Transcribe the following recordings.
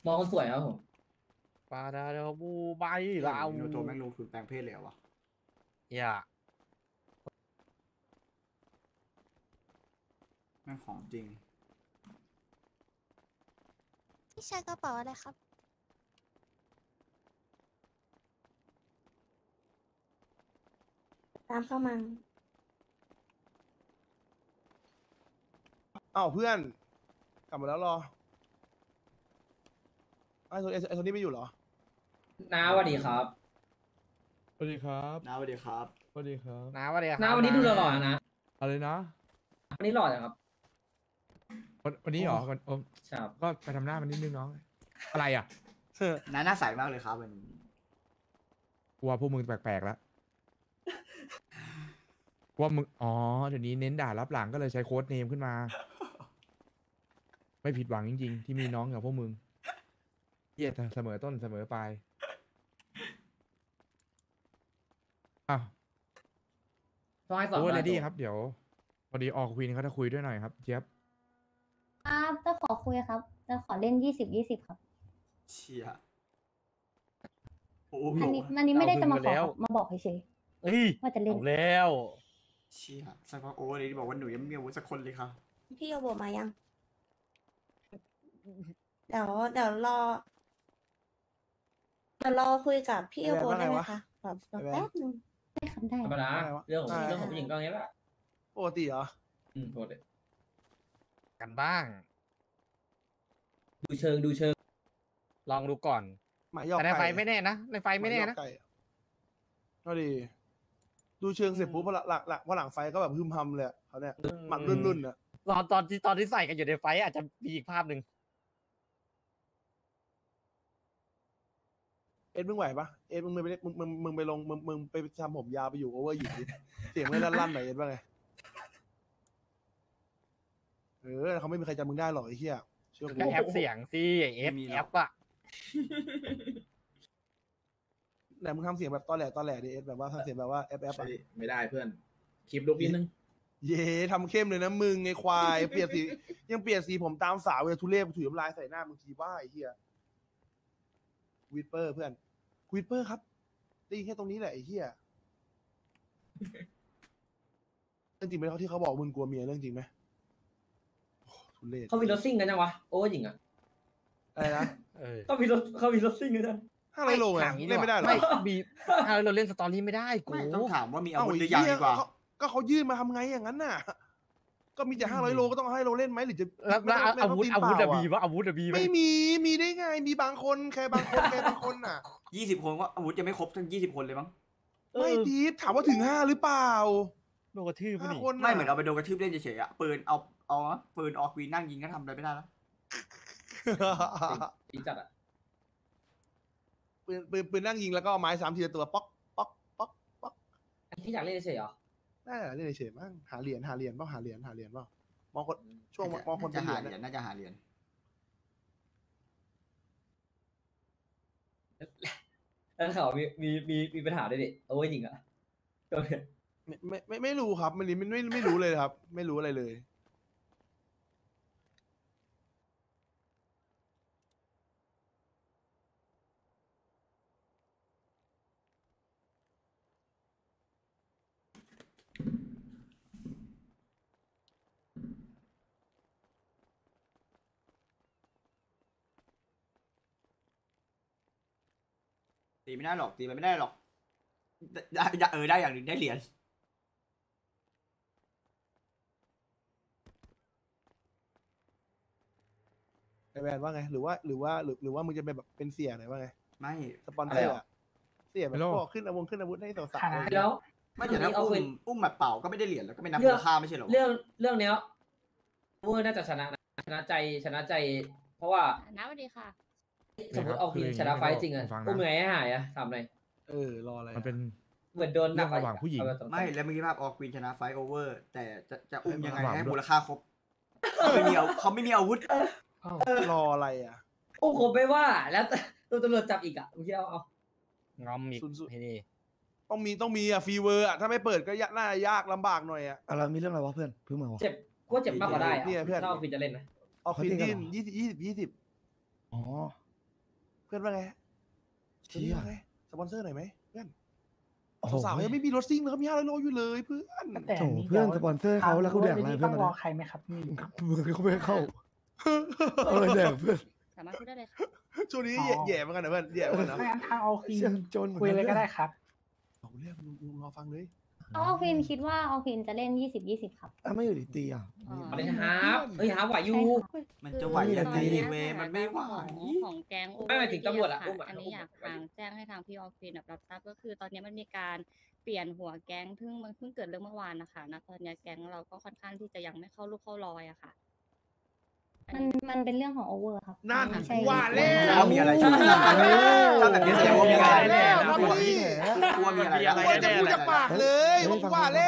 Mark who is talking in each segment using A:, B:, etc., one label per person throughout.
A: มองคนสวยครับผม
B: ปาดาเดบูใบลาว
C: โนโตแม่งลงคือแปลงเพศเลยเหรอวะ
B: อย่า
C: แม่งของจริง
D: พี่ชายกระเป๋าอะไรครับ ตามเข้ามา
E: อ้าวเพื่อนกลับมาแล้วเหรอไอ้โทนี่ไม่อยู่เหรอ
A: น้าสวัสดีครับ
F: สวัสดีครับ
C: น้าสวัสดีครับ
F: สวัสดีครับ
B: น้าว่าเดี๋ยว
A: น้าวันนี้ดูหล่อๆนะ
F: อะไรนะ
A: วันนี้หล่อจังครับ
F: วันนี้เหรอวัน
A: ครับ
F: ก็ไปทำหน้ามันนิดนึงน้อง อะไรอ่ะ
C: น้าหน้าใสมากเลยครับวันนี้
F: กลัวพวกมึงแปลกๆแล้วกลัวมึง อ๋อ เดี๋ยวนี้เน้นด่ารับหลังก็เลยใช้โค้ดเนมขึ้นมา ไม่ผิดหวังจริงๆ ที่มีน้องอย่างพวกมึงเหี้ยเสมอต้นเสมอปลายอ้าว
A: ต้องให้สอน
F: โอ้ย
A: ว่า
F: เลดี้ครับ เดี๋ยวพอดีออกควีนเขาจะคุยด้วยหน่อยครับเจี๊ยบ
G: ครับจะขอคุยครับ จะขอเล่น20-20ครับ
C: เชียโอ้โห
G: อันนี้ไม่ได้จะมาขอครับมาบอกเฉย
B: เฮ้ย
G: ๆว่าจะเล่น
B: เอาแล้ว
C: เชียสักพักโอ้เลยที่บอกว่าหนูยังไม่มีอาวุธสักคนเลยค่ะ
D: พี่โยโบมายัง เดี๋ยวรอคุยกับพี่โยโบได้ไหมคะแบบแป๊บนึง
G: ได้ครับได้
A: ธรรมดา
E: อะไรวะ
A: เรื่องของ
E: อะไร
A: เรื่องของผู้หญิงก็อย่างนี้แหละ
E: ปกติเหรอ
A: โทษเลย
B: กันบ้าง
A: ดูเชิงดูเชิง
B: ลองดูก่อน
E: หมายยอก
B: แต่ในไฟ
E: ก่
B: ไม่แน่นะ ในไฟไม่แน่นะ
E: หายยอกก่ก็ดี ดูเชิงเสร็จปุ๊บพอหลังไฟก็แบบพึมพำเลยอะเขาเนี่ยหมัดรุ่นๆอ่ะ
B: ตอนที่ใส่กันอยู่ในไฟอาจจะมีอีกภาพหนึ่ง
E: เอ็ดมึงไหวปะเอ็ดมึงไปมึงไปลงมึงไปทำผมยาวไปอยู่โอเวอร์หยิบดิเสียงไม่ลั่นๆหน่อยเอ็ดว่าไงเขาไม่มีใครจำมึงได้หรอกไอ้เหี้ยเชื่อกู
B: ก็แอปเสียงสิเอฟแอปอะ
E: ไหนมึงทำเสียงแบบตอแหลดิเอ็ดแบบว่าทำเสียงแบบว่าแอปอะ
A: ไม่ได้เพื่อนคลิปลูกนิดนึง
E: เย่ทำเข้มเลยนะมึงไอ้ควายเปลี่ยนสียังเปลี่ยนสีผมตามสาวเลยทุเรศถุยน้ำลายใส่หน้ามึงทีว่าไอ้เหี้ยวิดเปอร์เพื่อนวิดเปอร์ครับได้ยินแค่ตรงนี้แหละไอ้เหี้ยเรื่องจริงไหมเขาที่เขาบอกมึงกลัวเมียเรื่องจริงไหมโอ้ทุเรศ
A: เขามีรถซิ่งกันยังวะโอ้หญิงอ่ะ
E: อะไรนะ
A: เขามีรถซิ่งกันยัง
E: 500 โลไงเล่นไม่ได้หรอ
B: ไม่บีเราเล่นสตอรี่ไม่ได้กู
C: ไม่ต้องถามว่ามีอาวุธห
E: ไ
C: รือยังดีกว่า
E: ก็เขายื่นมาทำไงอย่างนั้นน่ะ ก็มีแต่500 โลก็ต้องให้เราเล่นไหมหรือจะ
B: แล้วอาวุธ
E: ตีน
B: อา
E: เป
B: วุธ
E: ล่
B: อะบีวะอาวุธอะบีไหม
E: ไม่มีได้ไงมีบางคนแค่บางคนน่ะ
C: 20 คนว่าอาวุธยังไม่ครบทั้ง20 คนเลยมั้ง
E: ไม่ดีถามว่าถึง5หรือเปล่า
B: โดนกระทืบไปนี่
E: 5 คน
C: ไม่เหมือนเอาไปโดนกระทืบเล่นเฉยๆอะปืนเอาปืนออกวีนั่งยิงก็ทำอะไรไม่ได้แล้ว
A: จริงจัดอ่ะ
E: ปืนนั่งยิงแล้วก็เอาไม้3 ทีละตัวป๊อกป๊อกป๊อกป๊อก
A: ที่อยากเล่นเฉยเหรอ
E: น่าจะเล่นเฉยๆมั้งหาเหรียญเปล่าหาเหรียญเปล่ามองคนช่วงมองคน
C: จะ
E: เป็นเห
C: หา
E: รียญ
C: เหรียญ
E: น่ะ
C: น่าจะหาเหรียญ
A: แล้วเขามีปัญหาด้วยดิโอ้หญิงอ่ะ
E: ไม่รู้ครับไม่รู้เลยครับ ไม่รู้อะไรเลย
C: ตีไม่ได้หรอกตีไปไม่ได้หรอกได้อย่างหนึ่งได้เหรียญ
E: ไอแวนว่าไงหรือว่ามึงจะเป็นแบบเป็นเสียหน่อยว่าไง
C: ไม่
E: สปอนเซอร์อะเสียแบบพวกขึ้นอาวุธให้สาวๆอะไรอย่างเงี้ย
A: แล้ว
C: ไม่แต่ถ้า
A: เอาคืน
C: อุ้มแบบเป่าก็ไม่ได้เหรียญแล้วก็ไม่นับ
A: เรื่
C: มู
A: อง
C: ลค่าไม่ใช่หรอ
A: เรื่องเนี้ยเวอร์น่าจะชนะนะชนะใจ เพราะว่า
G: นะสวัสดีค่ะ
A: สมมติเอาคืนชนะไฟต์จริงอ่ะอุ้มยังไงให้หายอ่ะทำไง
E: รออะไร
F: มันเป็น
A: เหมือนโดนหนัก
F: เรื่องระหว่างผู้หญิง
C: ไม่แล้วเมื่อกี้ภาพออกควีนชนะไฟโอเวอร์ แต่จะอุ้มยังไง
F: ระหว่าง
C: ให้
F: ด้วย
C: มูลค่าครบเขาไม่มีอาวุธ
E: รออะไรอ่ะ
A: อุ้มผมไปว่า แล้วตัวตำรวจจับอีกอ่ะเมื่อกี้เอา
B: งอมอีก
E: สุดๆ
B: ที่นี่
E: ต้องมีอ่ะฟรีเวอร์อ่ะถ้าไม่เปิดก็น่าจะยากลำบากหน่อยอ่ะ
H: อะไรมีเรื่องอะไรวะเพื่อนเพิ่งมาวะ
A: เจ็บก็เจ็บมากกว่าได้
E: เนี่ยเพื่อน
A: ถ้าเอาคืนจะเล่นนะ
E: เอาคลีนดิน20
H: อ๋อ
E: พื่อนว่าไง
F: เชี่ย
E: ว่าไงสปอนเซอร์หน่อยไหมเพื่อน
F: โอ้โห
E: สาวๆยังไม่มีรถซิ่งเลยเขามี500 โลอยู่เลยเพื่อน
H: แต่
F: โถเพื่อนสปอนเซอร์เขาแล้วเขาแดกอะไรเพื่อน
H: ต้
F: ต
H: อ
F: อง น
H: รอ
F: นี้
H: ใครไหมครับพี่
F: มือเขาไม่ให้เข้าแดกเพื่อน
G: สามารถพูดได้เลยค่ะ
E: ช่วงนี้
H: อ๋อ
E: แย่เหมือนกันนะเพื่อนแย่เหมือนกันนะ
H: ไม่งั้นทางเอาคืน
F: เชี่ยจนหมือน
H: คุย
F: น
H: เลยก็ได้ครับ
E: เอาเรื่องลุงรอฟังเลย
G: เอาฟินคิดว่าเอาฟินจะเล่น20-20ครับ
F: อ่ะไม่อยู่ดีตีอ่ะ
A: มาเล่นฮาร์ฟเฮ้ยฮาร์ฟไหวอยู่
C: มันจะไหวยังไงเว้ยมันไม่ไหว
I: ของแก๊ง
A: ไม่หมายถึงตำรวจอะ
I: ค่ะ
A: อุ้มอะ
I: อันนี้
A: อุ้มอะ
I: อยากทางแจ้งให้ทางพี่ออฟฟิศรับทราบก็คือตอนนี้มันมีการเปลี่ยนหัวแก๊งซึ่งมันเพิ่งเกิดเรื่องเมื่อวานนะคะณตอนนี้แก๊งเราก็ค่อนข้างที่จะยังไม่เข้าลูกเข้ารอยอะค่ะอัน
G: มัน
I: นี้
G: เป็นเรื่องของโอเวอร์ครับ
E: นั่น
G: ไม่ใช่
E: ว่าแล้
C: แล้วมีอะไรช่วยถ้าแบบนี้แสดงว่ามีอะไร
E: แล้วครับ
C: กลัว
E: พี่
C: กลัวมีอะไร
E: กลัวจะพูดจากปากเลยผมว่าแล้ว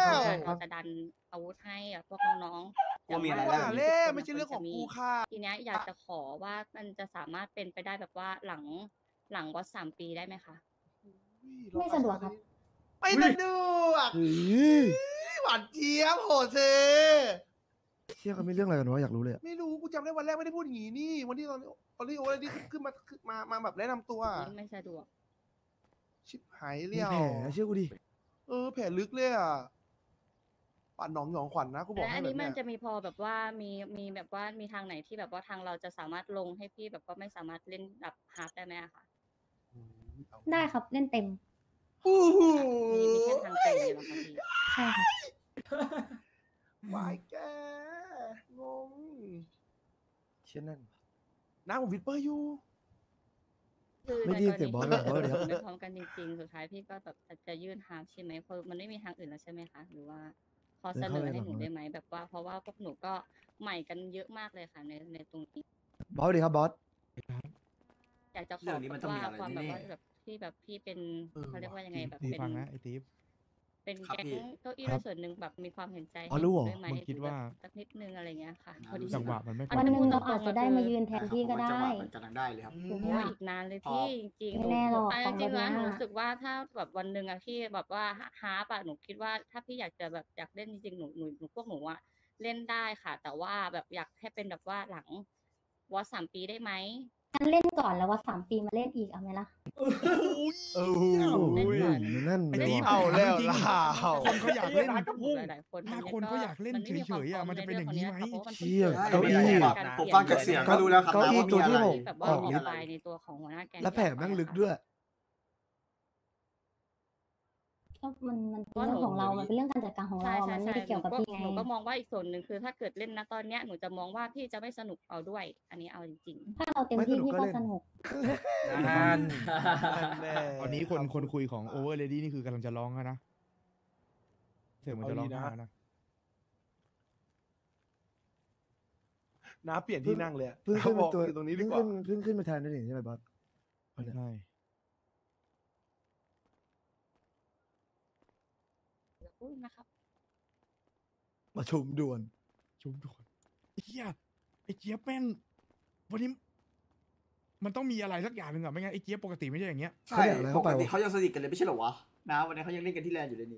I: เราจะดันอาวุธให้พวกน้องๆ
C: กลัวมีอะไร
E: ว่าแล้วไม่ใช่เรื่องของกูค่ะ
I: ทีเนี้ยอยากจะขอว่ามันจะสามารถเป็นไปได้แบบว่าหลังวัด3 ปีได้ไหมคะ
G: ไม่สะดวกครับ
E: ไม่สะดวก
F: เฮ้ย
E: หวานเจี๊ยบโหเธอ
F: เชี่ยเขาไม่เรื่องอะไรกันวะอยากรู้เลยอะ
E: ไม่รู้กูจำได้วันแรกไม่ได้พูดอย่างนี้นี่ วันที่ตอนที่โอ้ยที่ขึ้นมาแบบแนะนำตัว
I: ไม่สะดวก
E: ชิบหาย
F: มี
E: เลี้ยว
F: แผลเชื่อกูดิ
E: แผลลึกเลยอ่ะปั่นหนองหยองขวัญนะกูบอก
I: และ
E: ให้
I: อัน
E: แบบ
I: นี้มั
E: เนี้
I: น
E: ย
I: จะมีพอแบบว่ามีแบบว่ามีทางไหนที่แบบว่าทางเราจะสามารถลงให้พี่แบบว่าไม่สามารถเล่นแบบฮาร์ดได้ไหมอะคะ
G: ได้ครับเล่นเต็ม
E: อู้หู
I: มีแค่ทางเตะเลยเหรอคะพี่
G: ใช่ครับ
E: วายแกงง
F: เชี่ยนั่น
E: น้าผมวิดเปอร์อยู่
I: คือ
F: ไม่ได้ยินเสียงบอสเลยบอสเลยครับ
I: ไม่พร้อมกันจริงๆสุดท้ายพี่ก็แบบจะยื่นฮาร์ดใช่ไหมเพราะมันไม่มีทางอื่นแล้วใช่ไหมคะหรือว่าพอเสนอให้หนูได้ไหมแบบว่า เพราะว่าพวกหนูก็ใหม่กันเยอะมากเลยค่ะในตรงนี้
F: บอสดีครับบอส
I: อยากจะข
C: เรื่
I: อ
C: องนี้มัน
I: แบบ
C: ต้อง
I: ว่า
C: มีอะไร
I: ความแบบ
C: แน่
I: ว่าแบบที่แบบพี่เป็นเขาเรียกว่ายังไงแบบ
B: ตี
I: เป็น
B: ฟังนะไอ้ติ๊บ
I: เป็น
C: ครับ
I: แก๊ง
C: พี่
I: เก้าอี้
F: ครั
I: ด้ว
F: บ
I: ยส่วนหนึ่งแบบมีความเห็นใจ
F: อ๋อรู้เหรอ
I: ด้วยไหม
B: มันคิดว่า
I: สักนิดนึงอะไรเงี้ยค่ะ
C: อ่า
I: พอดี
B: จังหวะมันไม่
G: วันหนึ่งเราอาจจะได้มายืนแทนที่ก็ได้
C: มันกำลังได้เลยครับ
I: โอ้โหอีกนานเลยพี่จริงๆ
G: ไม่แน่หรอก
I: จริงๆแล้ว
G: ของแบบเนี้ย
I: หนูรู้สึกว่าถ้าแบบวันหนึ่งอะพี่แบบว่าฮาร์ปอะหนูคิดว่าถ้าพี่อยากจะแบบอยากเล่นจริงๆหนูพวกหนูอะเล่นได้ค่ะ แต่ว่าแบบอยากให้เป็นแบบว่าหลังวอส3 ปีได้ไหม
G: งั้นเล่นก่อนแล้วว่า3 ปีมาเล่นอีกเอาไหมล่ะ
F: โอ้โหนั่น
B: ไอ้
F: เลย
B: ติ๊บ
F: ว่ะ
E: เอาแล้ว
B: จริงๆ
E: ล่ะ
B: คนเขาอยากเล่น
I: หลายๆคน
B: ถ้าคนเขาอยากเล่นเฉยๆอะมันจะเป็นอย่างนี้ไหม
F: เชี่ย
C: ใช่
F: เก้าอี้
C: ผมฟังจากเสียงก็รู้แล้วครับ
F: เก้าอี้
C: นะว่า
F: ตัว
C: มี
F: ที่
C: อะไร
F: หก
I: แบบว่า
F: อ
I: อ
F: อก
I: อก
F: ฤทธิ์
I: ไปในตัวของหัวหน้าแก๊ง
F: และแผลแม่งลึกด้วย
G: ก็มันเป็นเรื่องของเรา มันเป็นเรื่องการจัดการของเรา มันไม่ได้เกี่ยวกับพี่ไง
I: หนูก็มองว่าอีกส่วนหนึ่งคือถ้าเกิดเล่นนะตอนเนี้ยหนูจะมองว่าพี่จะไม่สนุกเอาด้วย อันนี้เอาจริง
G: ถ้าเราเต็มที่พี่ก็สนุก
B: นั่น
E: แน่
B: ตอนนี้คนคุยของ Over Lady นี่คือกำลังจะร้องแล้วนะเสียงมันจะร้องไห้แล้วนะ
E: น้าเปลี่ยนที่นั่งเลยอะ
F: เพิ่งขึ้น
E: บ
F: เป็
E: อน ก
F: ตัว
E: อยู่ตรงนี้ดี
F: เพิ่ง
E: กว่า
F: ขึ้นมาแทนด้วยนี่ใช่ไหมบอส
B: ใช่
I: ๆอุ้ยนะครับ
F: ประชุมด่วน
B: ชุบทุกคนไอ้เหี้ยไอ้เจี๊ยบแม่งวันนี้ มันต้องมีอะไรสักอย่างหนึ่งอะไม่งั้นไอ้เจี๊ยบปกติไม่ใช่อย่างเงี้ย
C: ใช่
F: เขาอยากอะไร
C: ป
F: เข้าไป
C: กติ
F: วะ
C: เขายังสนิทกันเลยไม่ใช่เหรอวะนะวันนี้เขายังเล่นกันที่แลนด์อยู่เลยนี่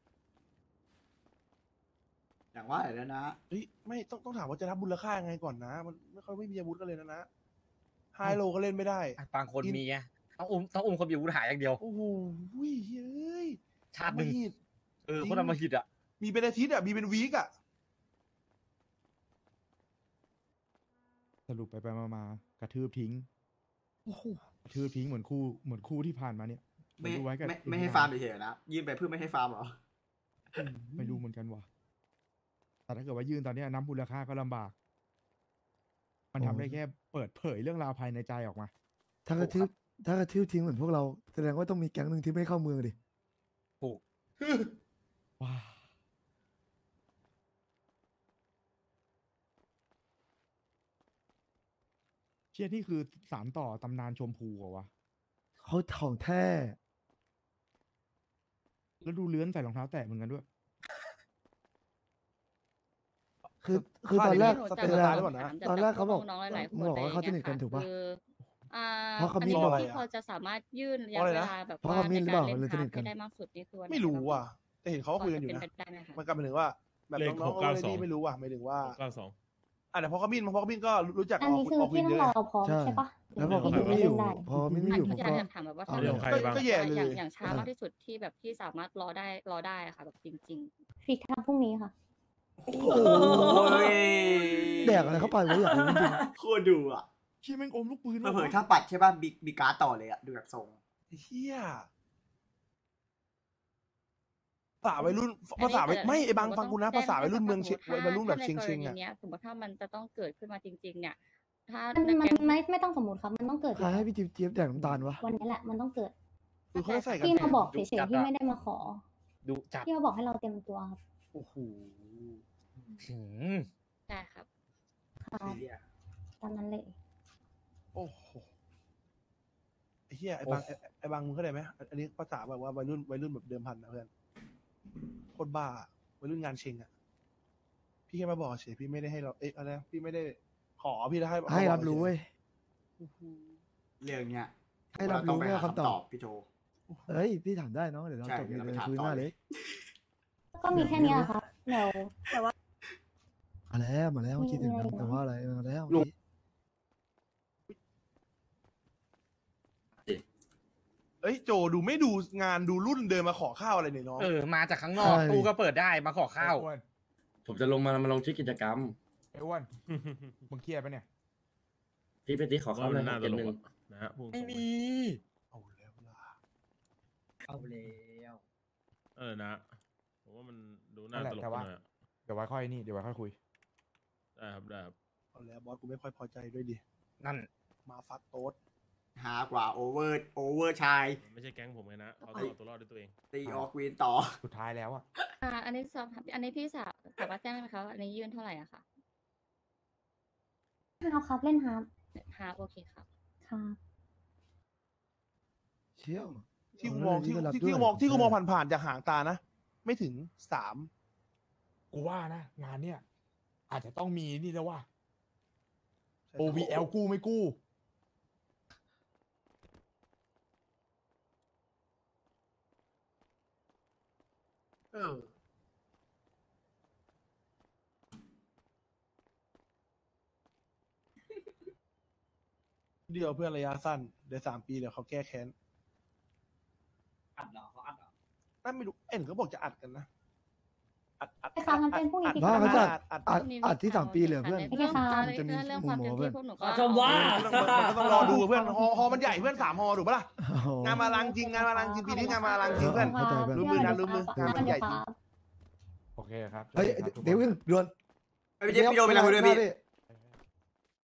C: อย่างว่าอย่างนั้นนะ
E: เฮ้ยไม่ต้องถามว่าจะรับมูลค่ายังไงก่อนนะ มันไม่ค่อยไม่มีอาวุธกันเลยนะไฮโลก็เล่นไม่ได้
B: บางคนมีไงต้องอุ้มคนอยู่วุฒิหายอย่างเดียว
E: โอ้โหเฮ้ย
B: ชาติหนึ่ง
E: อำมหิต
B: คนอำมหิตอะ
E: มีเป็นอาทิตย์อ่ะมีเป็นวีคอ่ะ
B: สรุปไปมากระทืบทิ้ง
E: โอ้โห
B: กระทืบทิ้งเหมือนคู่ที่ผ่านมาเนี่ย
C: ไม่
B: ดูไว้กับ
C: ไม่ให้ฟาร์มเฉยๆนะยื่นไปเพื่อไม่ให้ฟาร์มเหรอ
B: ไม่รู้เหมือนกันว่ะแต่ถ้าเกิดว่ายื่นตอนเนี้ยน้ำมูลค่าก็ลำบาก มันทำได้แค่เปิดเผยเรื่องราวภายในใจออกมา
F: ถ้ากระทืบทิ้งเหมือนพวกเรา แสดงว่าต้องมีแก๊งหนึ่งที่ไม่เข้าเมืองดิ
B: ถูก ว้าเชี่ยนี่คือสารต่อตำนานชมพูเหรอวะ
F: เขาของแท้
B: แล้วดูเลื้อนใส่รองเท้าแตะเหมือนกันด้วย
F: คือตอนแรก
I: หนูจะ
E: เป็น
F: เว
E: เว
F: ลา
E: ลาหรือเปล่านะ
F: ตอนแรกเขาบอก
I: น้องๆหลายๆคน
F: มึงบอกว่าเขาสนิทกันถูกปะ
I: คือ
F: เพราะเขามี
I: อันนี้
E: อะไร
I: ที่
E: อะ
I: พอจะสามารถยื่นระยะ
E: เพราะอะไร
I: เว
E: นะ
I: ลาแบบ
F: เพราะ
I: ว่า
F: เขามี
I: ใน
F: หรือ
I: การ
F: เปล่า
I: เล่น
F: เลยสนิทกัน
I: ให้ได้มากสุดนี่คือวันไหน
E: ไม่รู้
I: บ้าง
E: ว่ะแต่เห็นเขาก็คุยกันอยู่
I: พ
E: นะ
I: จะเป็ไปได้ไหมคะ
E: มันก็หมายถึงว่า แบบ
J: เลข
E: น้องๆ
J: 692
E: นี่ไม่รู้ว่ะหมายถึงว่า
J: 92
E: แต่พอเขาบินก็รู้จัก
G: อันนี้คือ
E: ออกวิ
G: พี่
E: น
G: ต้
E: เย
G: อง
E: อะ
G: รอพร้อม
H: ใช่
G: ใช่ปะ
H: แล้วพอเขา
G: ถึง
H: ไม่
G: จะ
H: อยู่
G: เล่นได้
H: พอไม่อยู่ผม
I: อยา
H: ก็
I: กถามแบบว่า
H: เอา
I: ถ้า
H: เรื่
I: แบ
H: อง
I: บ
H: ใคร
E: ก็
H: บ้าง
E: ก็แย่เลย
I: อย่างช้ามากที่สุดที่แบบพี่สามารถรอได้ค่ะแบบจริง
G: ฟิกทำพรุ่งนี้ค่ะ
C: โอ้ย
H: แดกอะไรเข้าไปวะอยากรู้จริง
C: โคตรดูอ่ะ
B: เชี่ยแม่งอมลูกปืน
C: เผลอๆถ้าปัดใช่ป่ะมีการ์ดต่อเลยอ่ะดูแบบทรง
E: เฮียภาษาวัยรุ่น
I: ๆ
E: ภาษาวัย
I: อันนี้
E: ไม่ไอ้บาง
I: หก็
E: ฟังกูนะ
I: ต้
E: ภาษาวัยรุ่นเมือง
I: แจ้
E: วัยรุ่นแบบ
I: ถ้า
E: เชียง
I: ใน
E: เชียง
I: กร
E: อ่ะ
I: ณีเนี้ยสมมติถ้ามันจะต้องเกิดขึ้นมาจริง ๆ เนี่ย ถ้า
G: มัน
I: ใน
G: มัน
I: แก๊ง
G: ไม่ต้องสมมติครับ มันต้องเกิด
H: ๆใครให้พี่จิ๊บจี๊บแดกน้ำตาลวะ
G: วันนี้แหละ มันต้องเกิด
E: คือเขาจะใส่กัน
G: พี่
E: แด
G: มา
E: ด
G: บอกเฉยๆพี่ไม่ได้มาขอ
F: ดุจัด
G: พี่มาบอกให้เราเต็มตัวครับ
E: โอ้โห
F: หืม
I: ใช่ครับ
G: ครับตามนั้นเลย
E: โอ้โหไอ้เฮียไอ้บางไอ้บางมึงเข้าใจไหมอันนี้ภาษาแบบว่าวัยรุ่นแบบเดิมพันนะเพื่อนโคตรบ้าวัยรุ่นงานเชงอ่ะพี่แค่มาบอกเฉยพี่ไม่ได้ให้เราอะไรนะพี่ไม่ได้ขอพี่ได้ให้
H: ให้รับรู้เว้ย
C: เรื่องเนี้ย
H: ให้รับรู้
C: เาต้องไป
H: ไม่
C: หา
H: เอาคำตอบ
C: พี่โจ
H: เฮ้ยพี่ถามได้น้องเดี๋ยวเรา
C: ใช่
H: จบ
C: เดี๋ยวเราไป
H: เลย
C: ถาม
H: คุย
C: ต่อ
H: หน้า
C: เล
H: เลย ย
G: ก็มีแค่นี้แหละครับเดี๋ยว
H: มาแล้วคิดถึงนะแต่ว่าอะไรมาแล้ว
E: เอ้ยโจดูไม่ดูงานดูรุ่นเดินมาขอข้าวอะไรเนี่ยน้อง
F: มาจากข้างนอกตู้ก็เปิดได้มาขอข้าว
B: อ้วน
J: ผมจะลงมาลงชื่อกิจกรรม
B: ไอ้อ้วนมึงเครียดปะเนี่ย
J: พี่ไปตีขอเข้าเลย
K: น่า
J: เก
K: ต
J: ม
K: ล
J: หนึ่ง
K: กอะนะฮะพูดตร
F: ไม่
K: งๆ
F: มี
E: เอาแล้วล่ะ
A: เอาแล้ว
K: นะผมว่ามันดูน่า
B: นั่นแหละ
K: ตลก
B: แต่
K: ไป
B: ว่า
K: หน่อยอะ
B: เดี๋ยวไว้ค่อยนี่เดี๋ยวไว้ค่อยคุย
K: ได้ครับได้ครับ
E: เอาแล้วบอสกูไม่ค่อยพอใจด้วยดิ
F: นั่น
E: มาฟักโต๊ด
C: หากว่าโอเวอร์ชาย
K: ไม่ใช่แก๊งผมไงนะเขาต้องเอาตัวรอดด้วยตัวเอง
C: ตีออกวีนต่อ
B: สุดท้ายแล้วอะ
I: อันนี้สอบอันนี้พี่สามารถแจ้งได้ไหมคะว่าอันนี้ยื่นเท่าไหร่อะค่ะ
G: ฮาร์ฟครับเล่นฮาร์ฟ
I: โอเคครับ
G: ครับ
H: เชี่ยว
E: ที่กูมองที่
H: ก็รับ
E: ที่
H: ด้วย
E: ที่กูมองผ่านๆจากหางตานะ ไม่ถึง3
B: กูว่านะงานเนี่ยอาจจะต้องมีนี่แล้วว่า OVL กู้ไม่กู้
E: เออเดียวเพื่อนระยะสั้นเดี๋ยว3 ปีเดี๋ยวเขาแก้แค้น
A: อัดเหรอเขาอัดเหรอ
E: นั่นไม่รู้เขาบอกจะอัดกันนะอัด
G: ไอ้ครับงั้นเป็นพรุ่งนี้ดีก
H: บ้า
G: ว่า
H: เขาจะ
E: อัด
H: อัดที่3 ปีเลยเพื่อน
I: เรื่อง
H: มันจะมี
I: เรื่อง
H: มุ
I: ความ
H: มม
I: เต็
H: อ
I: ม
H: งเพื่
I: ที่
H: อน
I: พวกหนูก็
A: เอาคำว่า
E: มันต้องรอดูเพื่อนฮอมันใหญ่เพื่อน3 ฮอถูกปะล่ะ
H: โอ้โห
E: งานมาลังจริงงานมาลังจริงปีนี้งานมาลังจริงเพื่อน
H: เข้าใจเพื่อน
E: รู้มือนะรู้มือ
G: ครับ
E: มันใหญ่จริง
G: ครับ
B: โอเคครับ
H: เฮ้ยเดี๋ยวด่วน
C: ไม่ใช่พี่โดนไปแล้วคุยด้วยพี่